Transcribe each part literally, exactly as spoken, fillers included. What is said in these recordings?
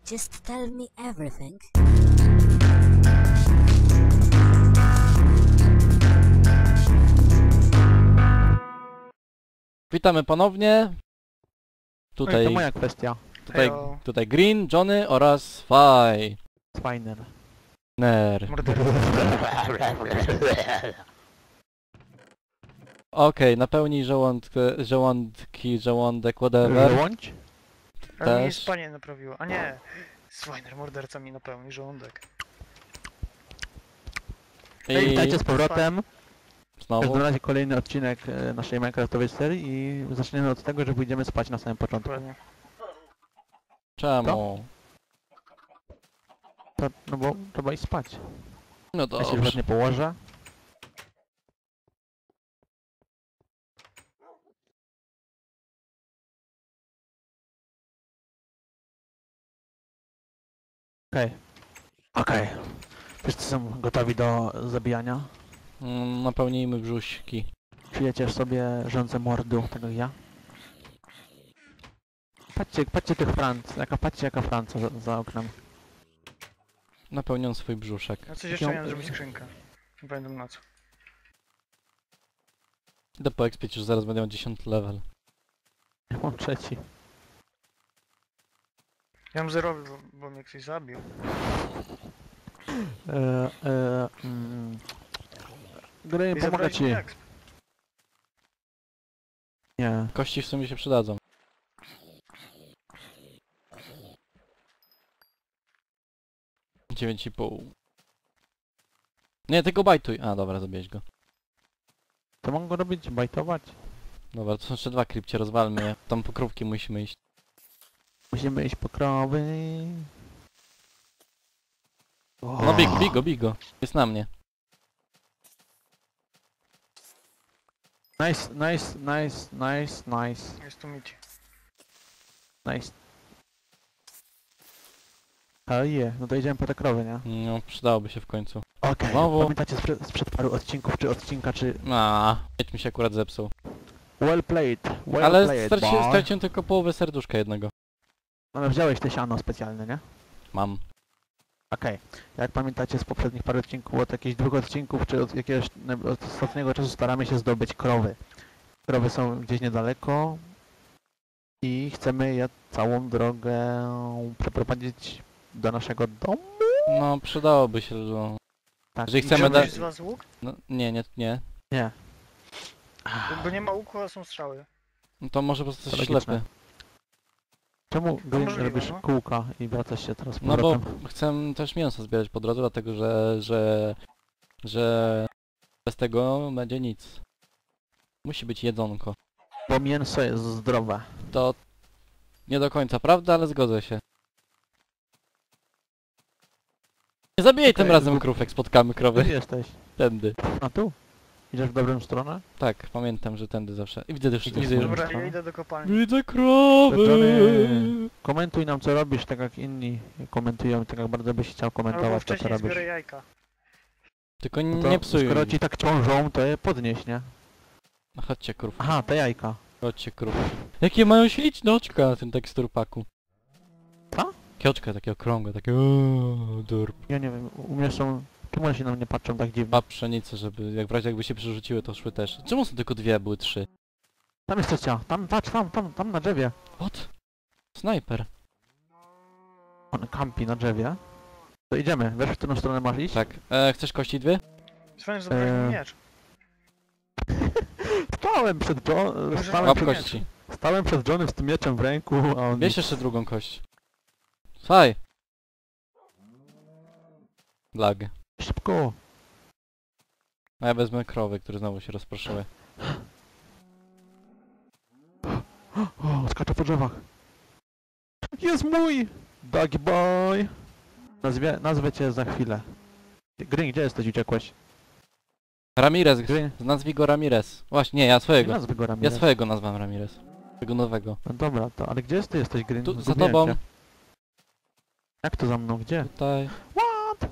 Just tell me everything. Witamy ponownie. Tutaj, Oj, to moja kwestia. tutaj, Hejo. tutaj Green, Johnny oraz Faj. Fajner. Ner. Morderca. Okej, napełnij żołądkę, żołądki, żołądek, whatever. Wyłącz? Ale mi Też. spanie naprawiło. A nie! Swajner, morderca mi napełni żołądek. Hej, I witajcie z powrotem. W znowu. każdym razie kolejny odcinek e, naszej Minecraftowej serii i zaczniemy od tego, że pójdziemy spać na samym początku. Dokładnie. Czemu? To, no bo trzeba iść spać. No Ja się już dobrze. ładnie położę. Okej. Okej. Wszyscy są gotowi do zabijania. Mm, Napełnijmy brzuśki. Czujecie w sobie rządzę mordu, tego jak ja? Patrzcie, patrzcie tych Franc, jaka, patrzcie jaka Franca za, za oknem. Napełniam swój brzuszek. Ja coś jeszcze miałem zrobić skrzynkę. Nie pamiętam na co. Idę po expić, już zaraz będę miał dziesiąty level. Ja mam trzeci. Ja mam zerowy, bo, bo mnie ktoś zabił. Eee, eee, mm. Gry, I pomogę zabrałeś mi ci. exp. Nie. Kości w sumie się przydadzą. dziewięć i pół. Nie, tylko bajtuj. A, dobra, zabierz go. To mogę go robić? Bajtować? Dobra, to są jeszcze dwa krypcie, rozwalmy je. Tam po krówki musimy iść. Musimy iść po krowy. No bigo, bigo, bigo. Jest na mnie. Nice, nice, nice, nice, nice, Jest tu Mici. nice. Ale je, no to idziemy po te krowy, nie? No, przydałoby się w końcu. Okej, Znowu? pamiętacie sprzed, sprzed paru odcinków, czy odcinka, czy... A, mieć mi się akurat zepsuł. Well played, well Ale played, straci, boy. straciłem tylko połowę serduszka jednego. No, wziąłeś te siano specjalne, nie? Mam. Okej, jak pamiętacie z poprzednich paru odcinków, od jakichś dwóch odcinków, czy od jakiegoś od ostatniego czasu staramy się zdobyć krowy. Krowy są gdzieś niedaleko i chcemy je całą drogę przeprowadzić do naszego domu. No, przydałoby się, no. Tak, Jeżeli i chcemy żeby- da- Ktoś z was łuk? no nie, nie, nie. Nie. Bo nie ma łuku, a są strzały. No to może po prostu To jesteś logiczne. ślepy. Czemu Green możliwe, robisz no. kółka i wracasz się teraz z No bo powrotem? chcę też mięso zbierać po drodze, dlatego że, że, że bez tego będzie nic. Musi być jedzonko. Bo mięso jest zdrowe. To nie do końca prawda, ale zgodzę się. Nie zabijaj Okej, tym razem zgub- krów, jak spotkamy Gdzie krowy. jesteś? Tędy. A tu? Idziesz w dobrą stronę? Tak, pamiętam, że tędy zawsze. I widzę też, Idziesz widzę w już. dobrą Dobra, stronę? ja idę do kopalni. Widzę krowy! Johnny, komentuj nam co robisz, tak jak inni komentują, tak jak bardzo byś chciał Albo komentować to co wcześniej robisz. zbiorę jajka. Tylko No to nie psuj. skoro ci tak ciążą, to je podnieś, nie? No chodźcie krów. Aha, te jajka. Chodźcie krów. Jakie mają śliczne oczka na tym teksturpaku. Co? Jakie oczka takie okrągłe, takie ooo, durp. Ja nie wiem, u mnie są... Czemu one się na mnie patrzą tak dziwnie? Dwa pszenice, żeby jak w razie jakby się przerzuciły, to szły też. Czemu są tylko dwie, a były trzy? Tam jest trzecia, tam, patrz, tam, tam, tam na drzewie. What? Snajper. On kampi na drzewie. To idziemy, wiesz w którą stronę masz iść? Tak. E, chcesz kości dwie? Swajner, zabrałeś mi Eee, miecz. Stałem przed John... Może Stałem, Łap Mam przed... miecz. kości. Stałem przed Johnem z tym mieczem w ręku, a on... Bierz jeszcze drugą kość. Faj. Lag. Szybko! A ja wezmę krowy, które znowu się rozproszyły. O, skaczę po drzewach. Jest mój! Doggy boy! Nazwie, nazwę cię za chwilę. Green, gdzie jesteś? Uciekłeś? Ramirez. Green, Nazwij go Ramirez. Właśnie, nie, ja nie swojego. nazwy go Ja Ramirez. swojego nazwałem Ramirez. Tego nowego. No dobra, to, ale gdzie ty jesteś, Green? Tu, za Zgubiłem tobą. cię. Jak to za mną? Gdzie? Tutaj. What?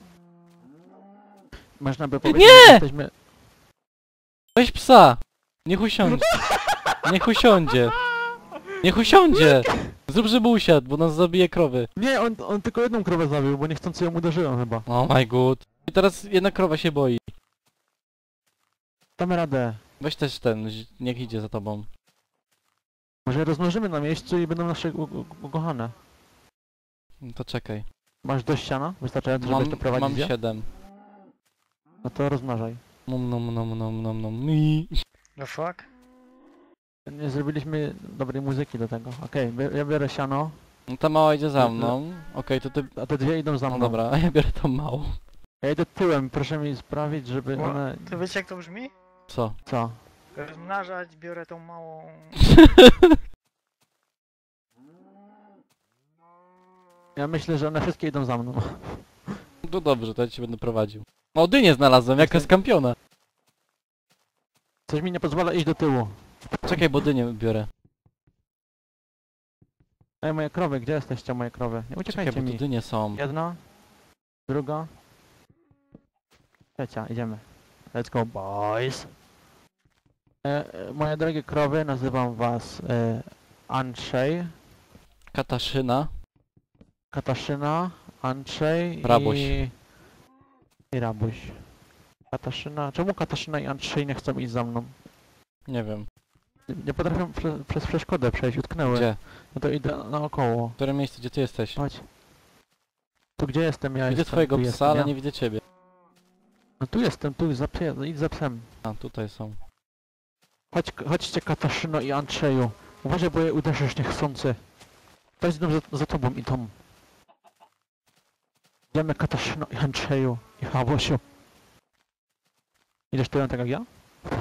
Można by powiedzieć, Nie! że jesteśmy... Weź psa! Niech usiądzie. Niech usiądzie. Niech usiądzie! Zrób, żeby usiadł, bo nas zabije krowy. Nie, on, on tylko jedną krowę zabił, bo niechcący ją uderzyłem chyba. Oh my god. I teraz jedna krowa się boi. Damy radę. Weź też ten, zi- niech idzie za tobą. Może je rozmnożymy na miejscu i będą nasze u- u- ukochane. No to czekaj. Masz dość siana? Wystarczająco, żebyś to Mam, prowadzić mam je? siedem. No to rozmnażaj. Nom nom nom nom nom nom. I... The fuck? Nie zrobiliśmy dobrej muzyki do tego. Okej, okay, ja biorę siano, No ta mała idzie za mną. Okej, to ty... a te dwie idą za No mną. dobra, a ja biorę tą małą. Ja idę tyłem, proszę mi sprawić, żeby Ła- one... To wiecie jak to brzmi? Co? Co? Rozmnażać, biorę tą małą... Ja myślę, że one wszystkie idą za mną. No dobrze, to ja ci będę prowadził. O, dynię znalazłem, jaka Jestem- skampiona. Coś mi nie pozwala iść do tyłu. Czekaj, bo dynię biorę. Ej, moje krowy, gdzie jesteście moje krowy? Nie Czekaj, uciekajcie bo tu mi. dynie są. Jedna, druga, trzecia, idziemy. Let's go, boys. E, e, moje drogie krowy, nazywam was e, Andrzej, Kataszyna. Kataszyna, Andrzej Rabuś. i... i Rabuś. Kataszyna... Czemu Kataszyna i Andrzej nie chcą iść za mną? Nie wiem. Nie, nie potrafią prze, przez przeszkodę przejść, utknęły. Gdzie? No to idę naokoło. W którym miejscu, gdzie ty jesteś? Chodź. Tu gdzie jestem? Ja Widzę jestem. twojego tu psa, jestem, ale ja. nie widzę ciebie. No tu jestem, tu za psem, idź za psem. A, tutaj są. Chodź, chodźcie Kataszyno i Andrzeju. Uważaj, bo je uderzysz niechcący. Chodź idą za, za tobą i tą. Idziemy Kataszyno i Andrzeju i Hałosiu. Idziesz tyłem tak jak ja?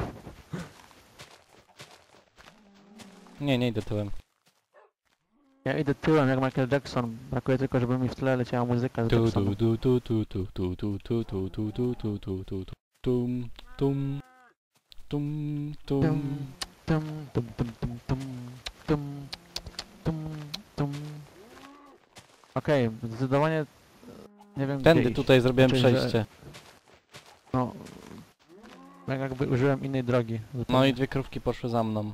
Nie, nie idę tyłem. Ja idę tyłem jak Michael Jackson. Brakuje tylko, żeby mi w tle leciała muzyka z Tu Jacksona. tu tu tu tu tu tu tu tu tu tu tu tu tu tu tum tum tum tum. Tum, tum, tum, tum, tum, tum, tum, tum. Okej, zdecydowanie e, nie wiem gdzie Tędy iść. tutaj zrobiłem Znaczy, że- przejście. No, jak jakby użyłem innej drogi. No zupełnie. i dwie krówki poszły za mną.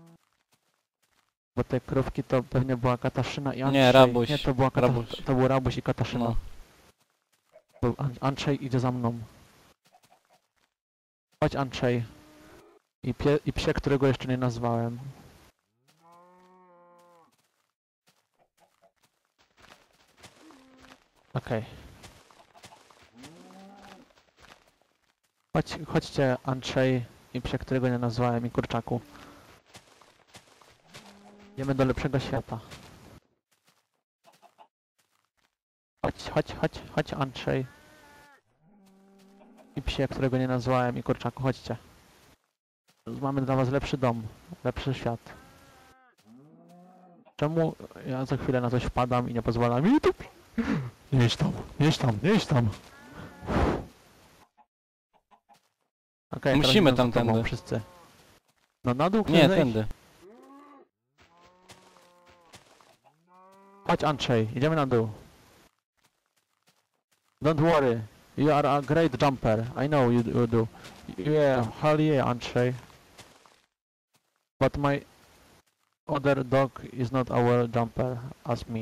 Bo te krówki to pewnie była Kataszyna i Andrzej. Nie, Rabuś. Nie, to była Kata... Rabuś. To był Rabuś i Kataszyna. No. Był An Andrzej idzie za mną. Chodź Andrzej. I, pie I psie, którego jeszcze nie nazwałem. Okej. Chodź, chodźcie Andrzej i psie, którego nie nazwałem i kurczaku. Idziemy do lepszego świata. Chodź, chodź, chodź, chodź Andrzej. I psie, którego nie nazwałem i kurczaku, chodźcie. Mamy dla was lepszy dom, lepszy świat. Czemu ja za chwilę na coś wpadam i nie pozwalam mi tu... Nie idź tam, nie idź tam, nie idź tam. Okej, teraz Musimy idą za tam tobą tędy. wszyscy. No na dół chcesz Nie, zejść? tędy. Chodź Andrzej, idziemy na dół. Don't worry, you are a great jumper. I know you, you do. Yeah, hell yeah Andrzej. But my other dog is not a well jumper as me.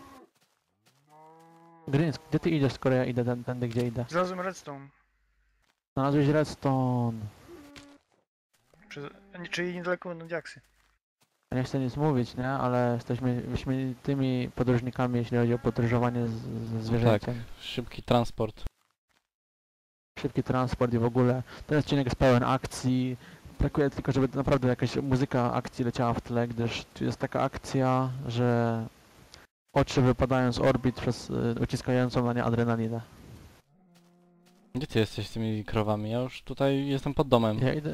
Greens, gdzie ty idziesz, skoro ja idę ten, tędy, gdzie idę? Znalazłem redstone. Znalazłeś redstone. Przy... Czyli niedaleko będą diaksy. Ja nie chcę nic mówić, nie? Ale jesteśmy wyśmienitymi podróżnikami, jeśli chodzi o podróżowanie z, ze zwierzęciem. Szybki transport. Szybki transport i w ogóle. Ten odcinek jest pełen akcji. Brakuje tylko, żeby naprawdę jakaś muzyka akcji leciała w tle, gdyż tu jest taka akcja, że oczy wypadają z orbit przez y, uciskającą na nie adrenalinę. Gdzie ty jesteś z tymi krowami? Ja już tutaj jestem pod domem. Ja idę...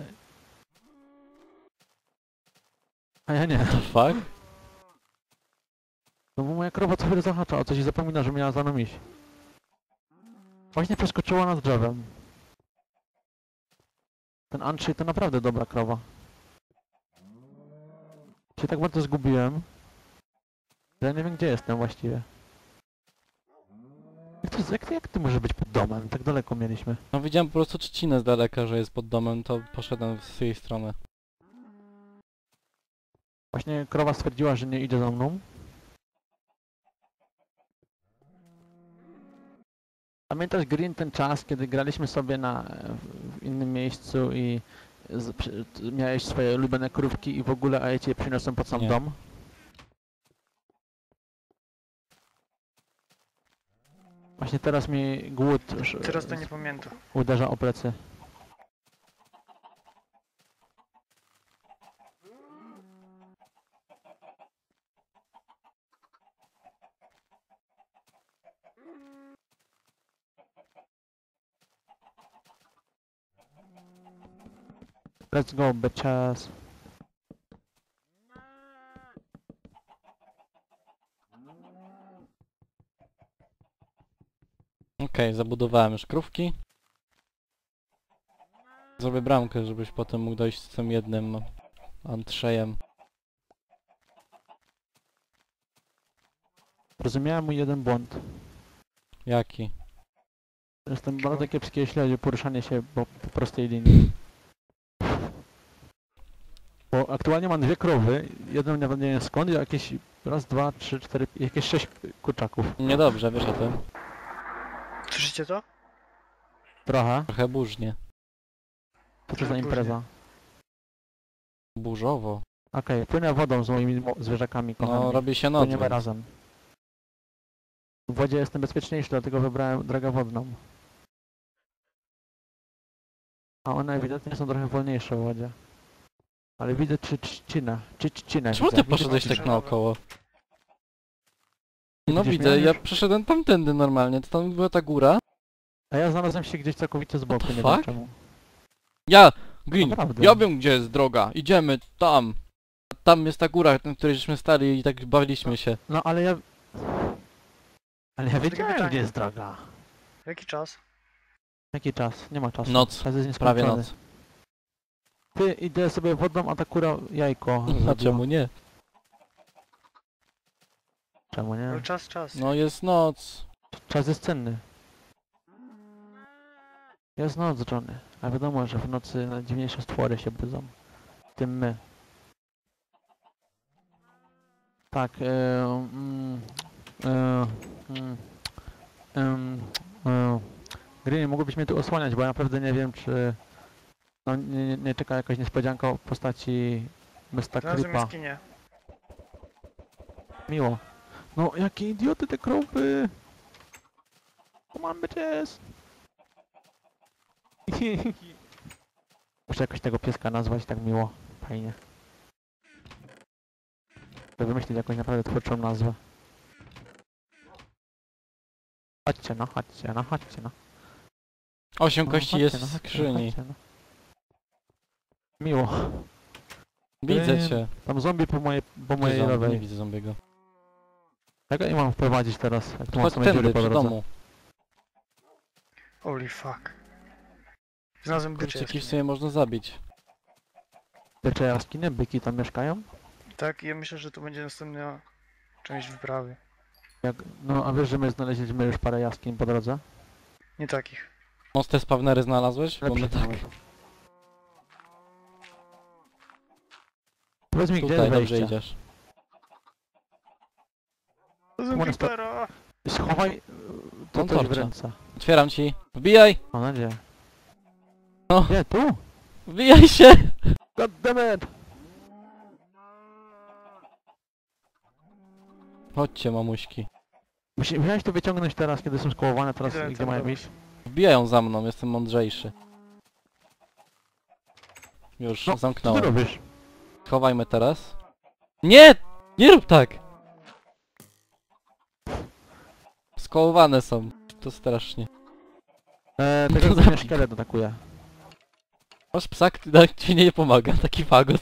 A ja nie. What the fuck? No bo moja krowa co chwilę zahacza o coś i zapomina, że miała za mną iść. Właśnie przeskoczyła nad drzewem. Ten Andrzej to naprawdę dobra krowa. Się tak bardzo zgubiłem, że ja nie wiem gdzie jestem właściwie. Jak to, jak, jak to może być pod domem? Tak daleko mieliśmy. No widziałem po prostu trzcinę z daleka, że jest pod domem, to poszedłem z tej strony. Właśnie krowa stwierdziła, że nie idzie za mną. Pamiętasz, Green, ten czas, kiedy graliśmy sobie na, w innym miejscu i z, przy, miałeś swoje ulubione krówki i w ogóle, a ja cię je przyniosłem pod sam Nie. dom? Właśnie teraz mi głód sz- Teraz to nie pamiętam. uderza o plecy. Let's go, bitches. Okej, zabudowałem już krówki. Zrobię bramkę, żebyś potem mógł dojść z tym jednym Andrzejem. Rozumiałem mój jeden błąd. Jaki? Jestem bardzo kiepski, jeśli chodzi o poruszanie się po, po prostej linii. Bo aktualnie mam dwie krowy, jedną nawet nie wiem skąd, jakieś raz, dwa, trzy, cztery, jakieś sześć kurczaków. Niedobrze, wiesz o tym. Słyszycie to? Trochę. Trochę burznie. Co to za impreza? Burzowo. Okej, płynę wodą z moimi mo- zwierzakami kochanymi. No, robi się noc. Płyniemy więc- razem. W wodzie jestem bezpieczniejszy, dlatego wybrałem drogę wodną. A one ewidentnie są trochę wolniejsze w wodzie. Ale widzę czy trzcinę, czy trzcinę. Czemu widzę. ty poszedłeś Widzisz- tak naokoło? No Widzisz widzę, mnie ja już? przeszedłem tamtędy normalnie, to tam była ta góra. A ja znalazłem się gdzieś całkowicie z boku, the nie wiem fuck? czemu. Ja! Green! Naprawdę. Ja wiem gdzie jest droga, idziemy tam! Tam jest ta góra, na której żeśmy stali i tak bawiliśmy się. No ale ja... Ale ja Takie wiedziałem, pytanie. gdzie jest droga. Jaki czas? Jaki czas? Nie ma czasu. Noc. Czas jest Prawie nieskończony. noc. Ty, idę sobie wodą, a ta kura jajko A zrobiła. czemu nie? Czemu nie? No czas, czas. No jest noc. Czas jest cenny. Jest noc, Johnny. A wiadomo, że w nocy najdziwniejsze stwory się budzą. W tym my. Tak, e, mm, e, mm, em, e, Green, mógłbyś mnie tu osłaniać, bo ja naprawdę nie wiem, czy no, nie, nie- nie czeka jakaś niespodzianka w postaci mister Znalazłem Creepa. jaskinię. Miło. No, jakie idioty te krowy! Come on, bitches! Muszę jakoś tego pieska nazwać tak miło. Fajnie. Chcę wymyślić jakąś naprawdę twórczą nazwę. Chodźcie no, chodźcie no, chodźcie no. Osiem No, kości chodźcie, jest no, w chodźcie, skrzyni. chodźcie, no. Miło. Widzę Green. cię. Tam zombie po mojej, po Gdzie mojej zombie? Nie lewej. widzę zombiego. Jak ja nie mam wprowadzić teraz? Jak tu mam Chodź same dziury tędy, po przy drodze. domu. Holy fuck. Znalazłem bycze Kurczaki w jaskinie. sumie można zabić. Te jaskiny, byki tam mieszkają? Tak, ja myślę, że to będzie następna część wyprawy. Jak, no a wiesz, że my znaleźliśmy już parę jaskiń po drodze? Nie takich. Mocne spawnery znalazłeś? Bo my Lepsze tak. nawet. Powiedz mi, gdzie Tutaj jest dobrze wejście? idziesz. Znalazłem Może sta- creepera! Schowaj y, to Mam coś w torcze. ręce. Otwieram ci. Wbijaj! Mam nadzieję. No. Nie, tu! Wbijaj się! God damn it! Chodźcie mamuśki. Musi- Musiałeś to wyciągnąć teraz, kiedy są skołowane, teraz Idę gdzie tam mają robić. iść? Wbijają za mną, jestem mądrzejszy. Już, No, co ty zamknąłem. robisz? Chowajmy teraz. Nie! Nie rób tak! Skołowane są. To strasznie. Eee, No tego zabij mnie szkielet atakuje. Masz psa, który ci nie pomaga, taki fagot.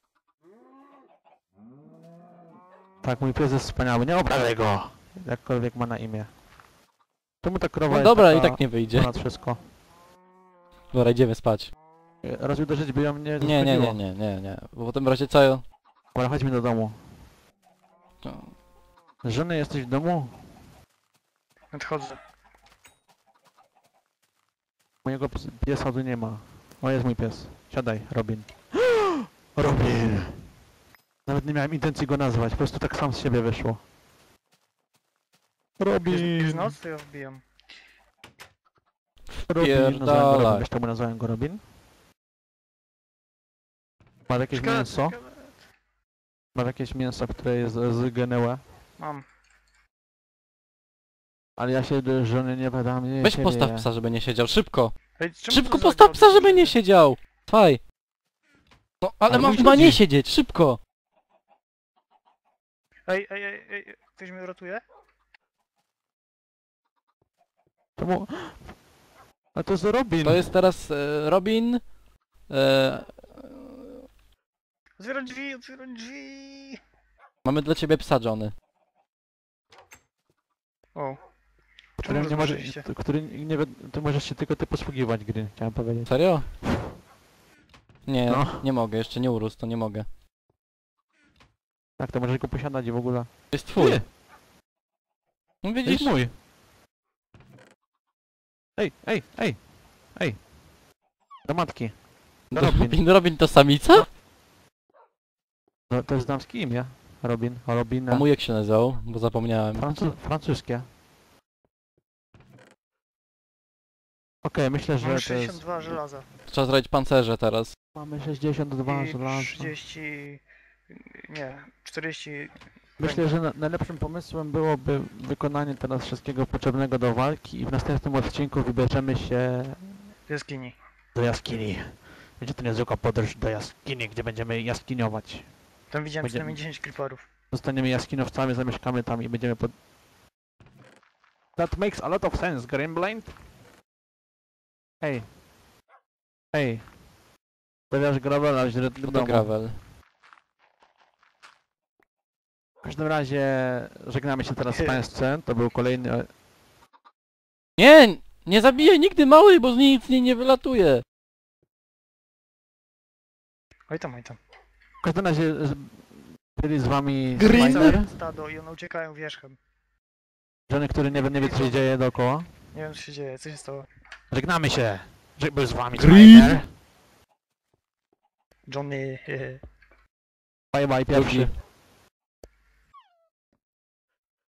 Tak, mój pies jest wspaniały, nie obrażaj go! Jakkolwiek ma na imię. Czemu ta krowa No jest dobra, taka i tak nie wyjdzie. ponad wszystko? Dobra, idziemy spać. E, Raz uderzyć by ją nie Nie, nie, nie, zaszkodziło. nie, nie, nie. Bo potem w razie co... Dobra, chodźmy do domu. to- Żony, jesteś w domu? Nadchodzę. Mojego ps- piesa tu nie ma. O, jest mój pies. Siadaj, Robin. Robin! Nawet nie miałem intencji go nazwać, po prostu tak sam z siebie wyszło. Jest, Robin! jest noc, to ja wbijam. Robin, nazwałem go Robin, Pierdalaj. wiesz czemu nazwałem go Robin? Masz jakieś Szkielet, mięso? szkielet. Masz jakieś mięso, które jest zginęłe? Mam. Ale ja się do żony nie badam, nie Weź ciebie. postaw psa, żeby nie siedział, szybko! Ej, czemu Szybko to za postaw psa, groby żeby nie są? siedział! Faj! No, ale Ale mam mój chyba nie siedzi. siedzieć, szybko! Ej, ej, ej, ej, ktoś mnie ratuje? Czemu? A to jest Robin! To jest teraz e, Robin... E, Otwieram drzwi, otwieram drzwi! mamy dla ciebie psa, Johnny. O. który Czemu nie może, rozłożyliście? który nie wie, ty możesz się tylko ty posługiwać gry, chciałem powiedzieć. Serio? Nie, No. nie mogę, jeszcze nie urósł, to nie mogę. Tak, to możesz go posiadać i w ogóle. To jest twój. Ty, No to widzisz? jest mój. Ej, ej, ej, ej. Do matki. Do Robin. Robin, Robin to samica? No, to jest damskie imię. Robin, Robin. A mój jak się nazywał? Bo zapomniałem. Francu francuskie. Okej, myślę, że Mam to jest... sześćdziesiąt dwa żelaza. Trzeba zrobić pancerze teraz. Mamy sześćdziesiąt dwa I żelaza. trzydzieści... Nie, czterdzieści... Myślę, że na, najlepszym pomysłem byłoby wykonanie teraz wszystkiego potrzebnego do walki i w następnym odcinku wybierzemy się jaskini. do jaskini. Będzie to niezwykła podróż do jaskini, gdzie będziemy jaskiniować. Tam widziałem Będzie- przynajmniej dziesięć creeperów. Zostaniemy jaskiniowcami, zamieszkamy tam i będziemy pod... That makes a lot of sense, Grimblind. Hej. Hej. Stawiasz gravela w środku To to domu. gravel. W każdym razie żegnamy się teraz z Państwem. To był kolejny... Nie! Nie zabijaj nigdy małej, bo z niej nic nie, nie wylatuje! Oj tam, oj tam. W każdym razie z- byli z Wami Green? Spider, Całe stado i one uciekają wierzchem. żony, który nie, wie- nie wie co się dzieje dookoła. Nie wiem co się dzieje, co się stało. Żegnamy się! Że był z Wami Green? Spider. Johnny... Bye bye pierwszy. Drugi.